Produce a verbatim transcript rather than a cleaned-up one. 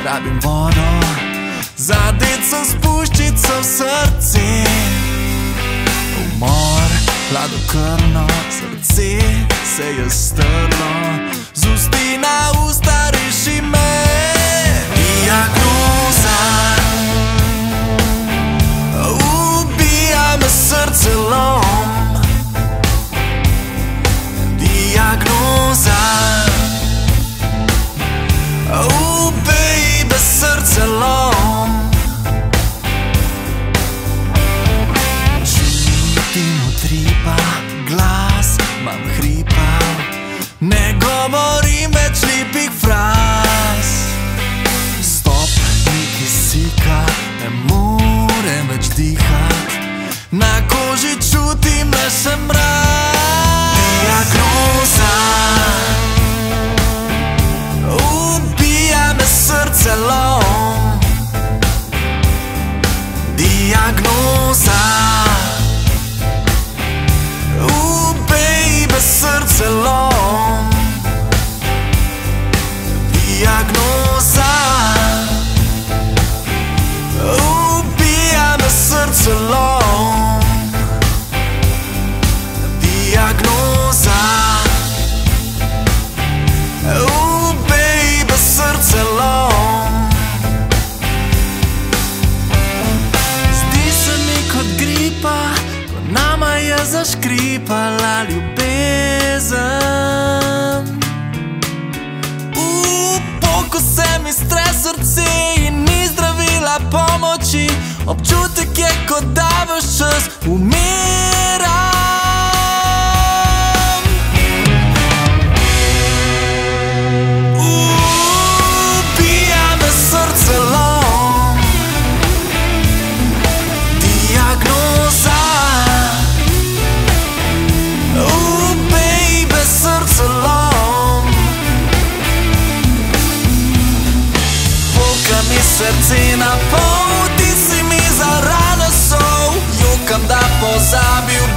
rabim vodo za deco s puščico v srce. Umor, hladnokrvno srce se je strlo, z usti na usta reši me. Diagnoza ubija me srcelom. Diagnoza oh baby, srcelom. Čutim utripa, glas imam hripa, ne govorim več lepih fraz. Stop, ni kisika, ne morem več dihat, na koži čutim le še mraz. Diagnoza ubija me srcelom. Diagnoza oh baby, srcelom. Diagnoza ubija me srcelom. Diagnoza oh baby, srcelom. Zdi se mi kot gripa, ko nama je zaškripala ljubezen. Upoko se mi stre srce in ni zdravila pomoči, občutek je, kot da ves čas umiram. Srce na pol, ti si mi za rano sol, jokam, da pozabil